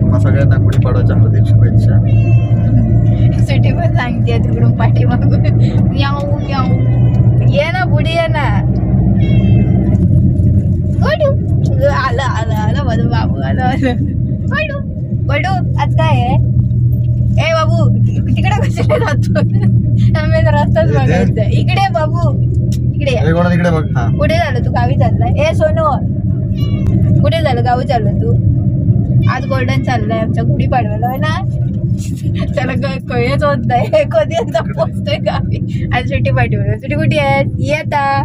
तुम्हा सगळ्यांना गुढीपाडवाच्या हार्दिक शुभेच्छा. सुटी पण सांगते तिकडून पाठीमागून याऊ याऊ ये ना पुढे ये ना. आलं आलं आलं माझं बाबू आलं आलं. बडू बडू आज काय आहे? ए बाबू तिकडे कशाला जातो? आम्ही रस्ताच बघायचा. इकडे बाबू इकडे बघ. कुठे झालं तू? गावी चाललाय? ए सोनू कुठे झालं? गावी चाललं तू? आज गोल्डन चाललंय आमच्या गुढीपाडव्याला आहे ना. त्याला कळेच होत नाही कधी आता पोचतोय गावी. आज सुट्टी पाठवलं. सुट्टी कुठे आहे? येता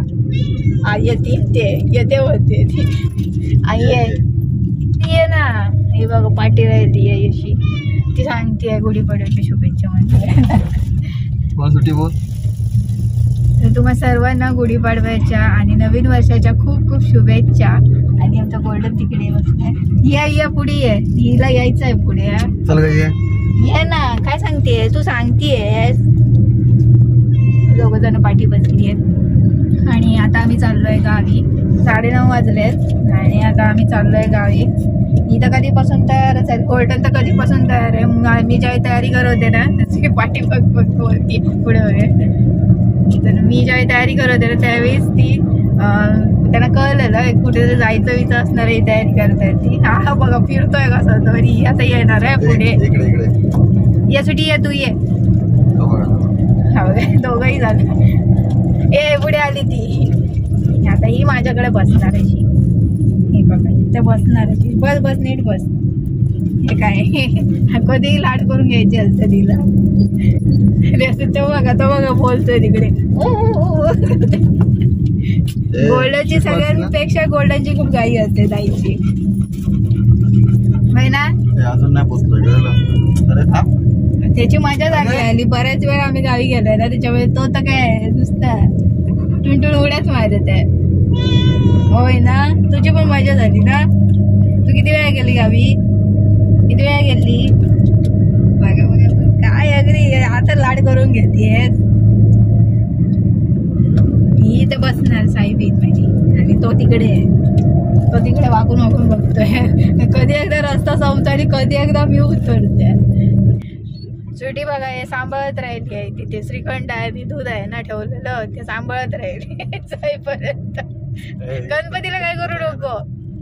येते होते ती आई ये ना. हे बघ पाठी राहिली आहे अशी. ती सांगते गुढीपाडव्याच्या शुभेच्छा म्हणजे. सुट्टी बोल. तर तुम्हा सर्वांना गुढीपाडव्याच्या आणि नवीन वर्षाच्या खूप खूप शुभेच्छा. आणि आमचा गोल्डन तिकडे बसलाय. या पुढे ये. हिला यायचं आहे पुढे. चल ये ना. काय सांगते तू? सांगतेस. दोघ जण पाठी बसली आहेत. आणि आता आम्ही चाललोय गावी. 9:30 वाजलेत आणि आता आम्ही चाललोय गावी. इथं कधीपासून तयारच आहे. गोल्डन तर कधीपासून तयार आहे. मी ज्यावेळी तयारी करत होते ना त्याची पाठी बोलती पुढे वगैरे. तर मी ज्यावेळी तयारी करत होते ना त्यावेळेस ती त्यांना कळलेलं कुठेतरी जायचं विचार असणार आहे. तयारी करताय ती. हा बघा फिरतोय कसा तरी. आता येणार आहे पुढे. यासाठी ये तू ये. दोघंही झालं. ए पुढे आली ती. आता ही माझ्याकडे बसणार अशी. हे बघा इथे बसणार अशी. बस बस नीट बस. हे काय कधीही लाड करून घ्यायची असतं तिला. तो बघा बोलतोय तिकडे. गोल्डनची सगळ्यांपेक्षा गोल्डनची खूप घाई असते ताईची. ना अजून नाही पोचतोय. त्याची मजा झाली आली. बऱ्याच वेळा आम्ही गावी गेलोय ना त्याच्यामुळे तो तर काय नुसता टुनटुन उड्याच मारत आहे. होय ना. तुझी पण मजा झाली ना. तू किती वेळा गेली गावी? किती वेळा गेली? बघा बघा काय अगदी आता लाड करून घेते. ही तर बसणार साईबीत माझी. आणि तो तिकडे वाकून वाकून बघतोय. कधी एकदा रस्ता संपतो आणि कधी एकदा मी उतरते. सुटी बघा हे सांभाळत राहिली आहे. तिथे श्रीखंड आहे आणि दूध आहे ना ठेवलेलं. ते सांभाळत राहिली जाईपर्यंत. गणपतीला काय करू नको.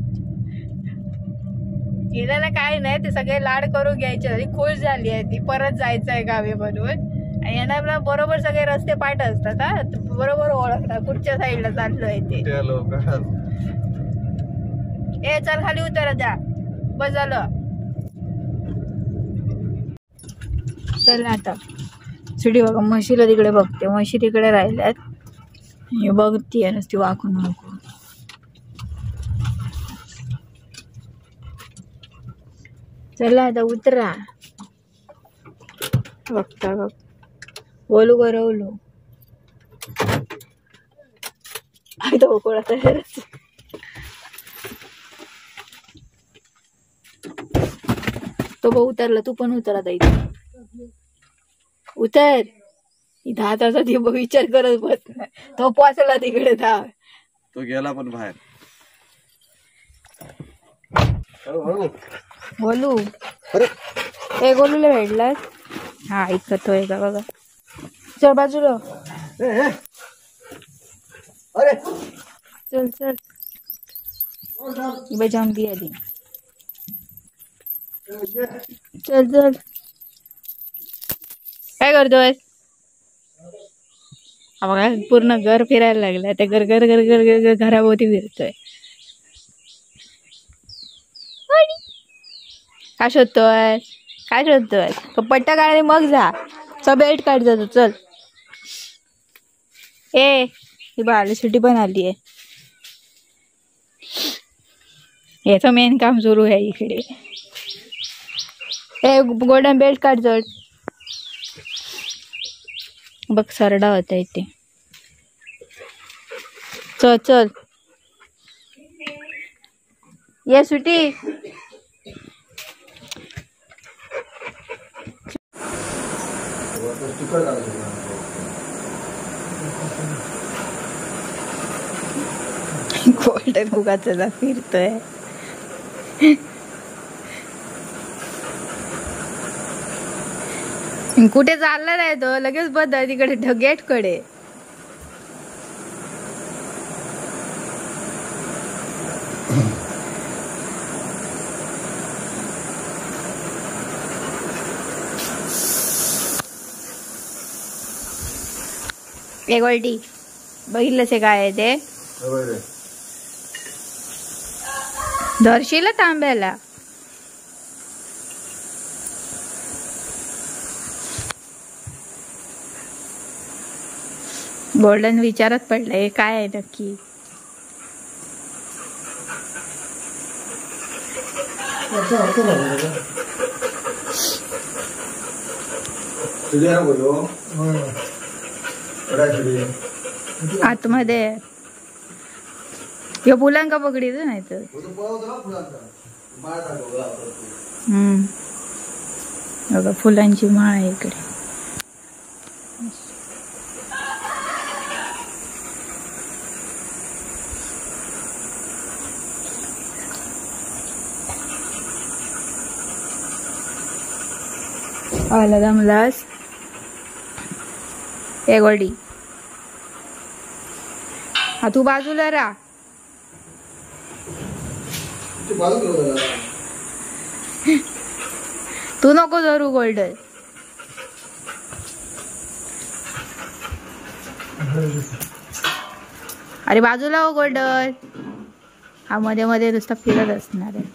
हिला ना काय नाही. ते सगळे लाड करून घ्यायचे आणि खुश झाली आहे ती. परत जायचं आहे गावी म्हणून. आणि यांना बरोबर सगळे रस्ते पाठ असतात. हा बरोबर ओळखतात कुठच्या साईडला चाललोय ते. ए चल खाली उतर जा. बस झालं. चल आता सुटी बघा म्हशीला तिकडे बघते. म्हशी तिकडे राहिल्यात. हे बघतीये नुसती वाकून वाकून. चला आता उतरा. बघता बघ बोलू गरवलो. तो कोळा तयारच. तो बघ उतरला. तू पण उतर आता इथे. उतर. इथं हाताचा ती विचार करत बस. तो पोचला तिकडे. तो गेला पण बाहेर. गोलू ए गोलूला भेटलास? हा ऐकतोय का बघा. चल बाजूला. चल चल बजाम दी आधी. चल चल. काय करतोय? बघा पूर्ण घर फिरायला लागलं. ते घर घर घर घर घर घराभोवती फिरतोय. काय शोधतोय? काय शोधतोय? तो पट्टा काढ मग जा. बेल्ट काढ जातो. चल. ए ही बाळाला सुट्टी पण आली आहे. याचं मेन काम सुरू आहे इकडे. ए गोल्डन बेल्ट काढ जड. बघ सरडा होता इथे. चल चल ये सुटी. गोल्डन उगाच फिरतोय. कुठे चालला नाही तो लगेच बदल तिकडे गेट कडे. एक गोल्टी बघितलंच काय आहे ते धरशील तांब्याला. गोल्डन विचारत पडलंय काय आहे नक्की. आतमध्ये ह्यो फुलांका पकडीच नाही तर. बघा फुलांची माळ आहे इकडे. आला दमलास ए गोल्डी. हा तू बाजूला राहा. तू नको धरू गोल्डन. अरे बाजूला हो गोल्डन. हा मध्ये मध्ये नुसता फिरत असणार आहे.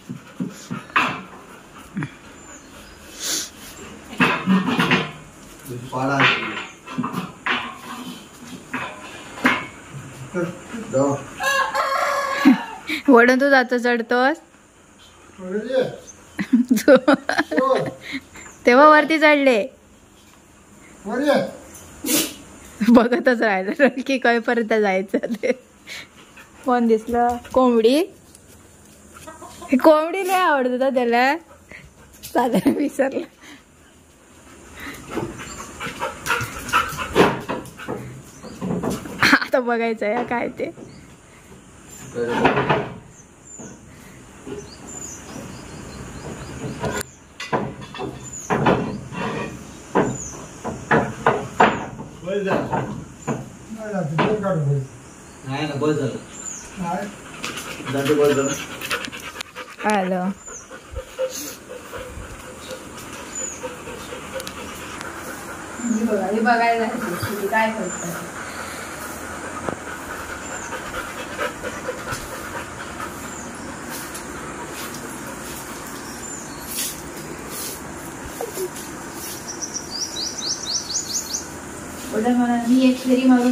वडून तू जातो चढतोस तेव्हा वरती चढले बघतच राहिलं की काय पर्यंत जायचं ते. कोण दिसलं? कोंबडी. कोंबडी लय आवडत होता त्याला. साधारण विसरला. आता बघायचं आहे काय ते. आलं बघायला काय करत. मी एक फेरी मारून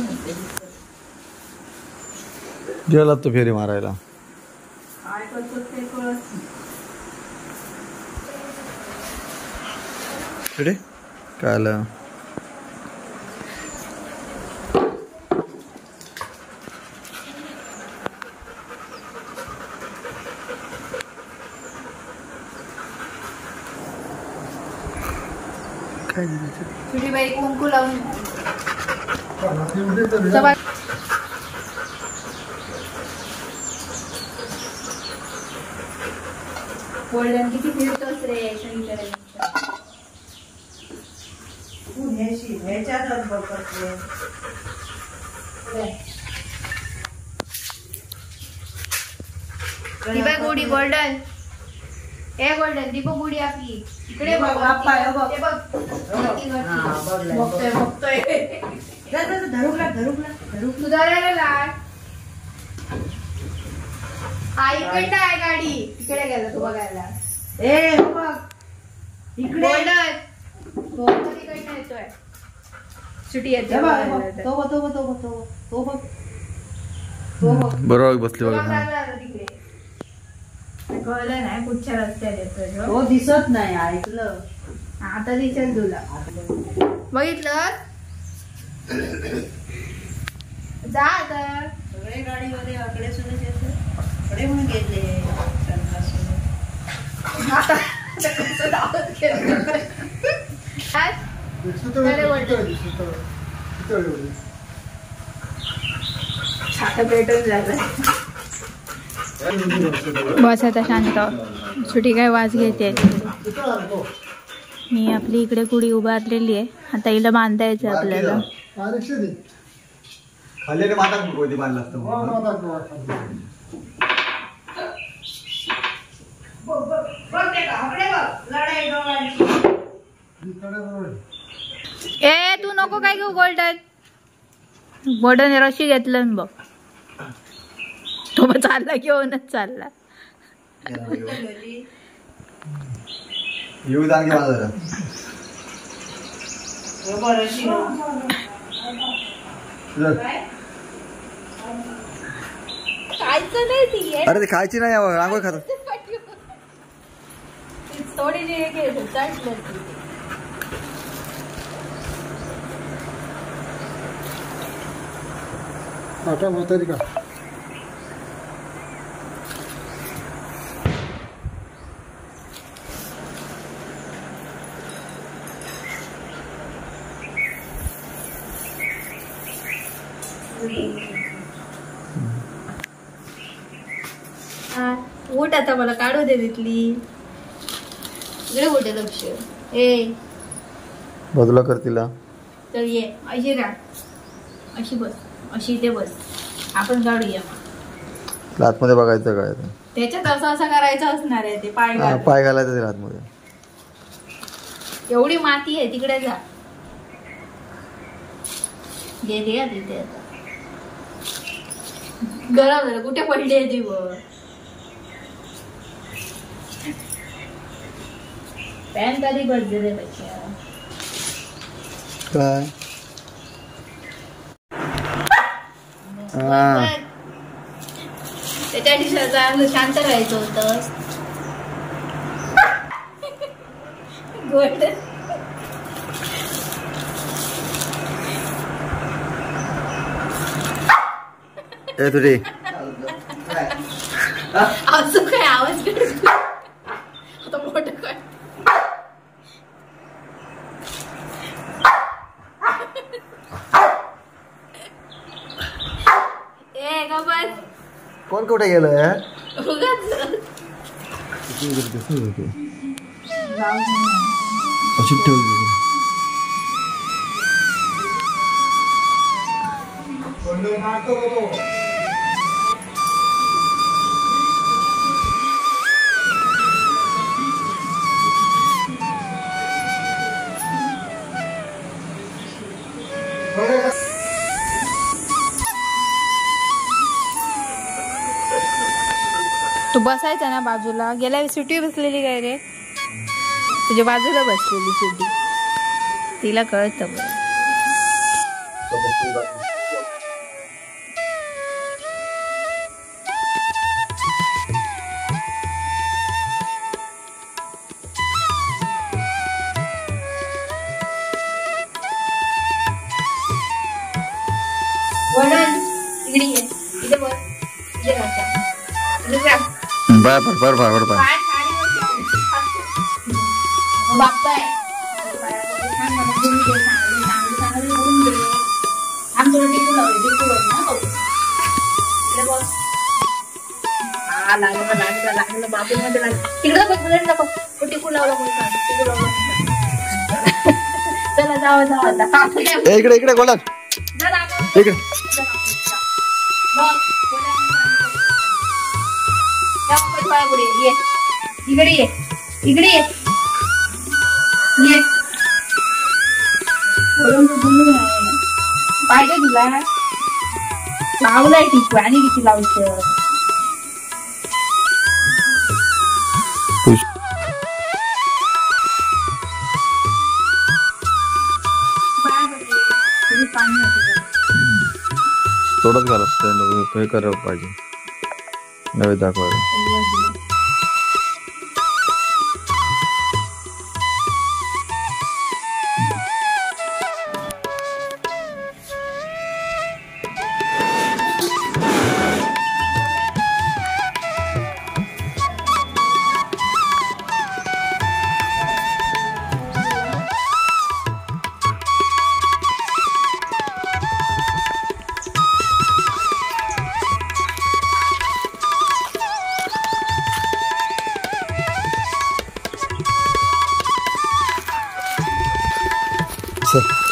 गेला तो फेरी मारायला. काय करतो ते कळत नाही. काय आलं? तुझी बाई कुंकू लावून गोल्डन किती फिरतोस रे. गोडी गोल्डन. ए गोल्डन दीपक गुडी आपली इकडे बघ. बघतोय बघतोय. सुधारायला लाड. इकडे आहे गाडी. इकडे गेला तू बघायला. ए बघ इकडे गोल्डन. इकडे येतोय. सुटी येते बरोबर बसली बघा. तिकडे कळलं नाही कुठच्या रस्त्यात येतोय. तो दिसत नाही. ऐकलं आता दिसेल तुला. बघितलं जा आता. सगळे गाडीमध्ये आकडे सुद्धा येते. आकडे म्हणून गेले. छाता पेटून झालं. बस आता शांत. सुटी काय वाज घेते. मी आपली इकडे कुडी उभारलेली आहे. आता हिला बांधायचं आपल्याला. ए तू नको काय घेऊ गोल्डन. गोल्डन रशी घेतलं बघ. तो चालला घेऊनच चालला. येऊ दांगे माझा अरे ते खायची नाही रांगोळी खात थोडी आता म्हातारी का उठ आता मला काढू दे तिथली. इकडे कुठे लक्ष. ए बाजूला कर तिला. तर ये अशी राह. अशी बस. अशी इथे बस. आपण काढूया. आतमध्ये बघायचं काय ते. त्याच्यात असं असं करायचं असणार आहे ते. पाय घाल. पाय घालायचं ते आतमध्ये. एवढी माती आहे तिकडे जा. गेली आहे तिथे आता. गरम झालं. कुठे पडली आहे ती वर. पॅन कधी बसले रे पैसे काय त्याच्या शांत राहायचं होतं. गोल्ड ए तुझी असं काय आवाज आता मोठं काय. ए का बस. कोण कुठे गेलं अशी ठेवली. तू बसायचा ना बाजूला. गेल्या सुटी बसलेली काय रे. तुझ्या बाजूला बसलेली सुटी. तिला कळतं बरं. इकडे ये. इथे बस. इथे राहता. बर बाप्पाय लागलं बाबू मध्ये लागलं. तिकडं टिकू लावलं. चला जावं आता. इकडे इकडे गोला इकडे. इकडे ये. इकडे ये. पाहिजे तुला लावलाय टिकू. आणि किती लावचं. थोडंच घालत हे करायला पाहिजे. नवे दाखवायला. चल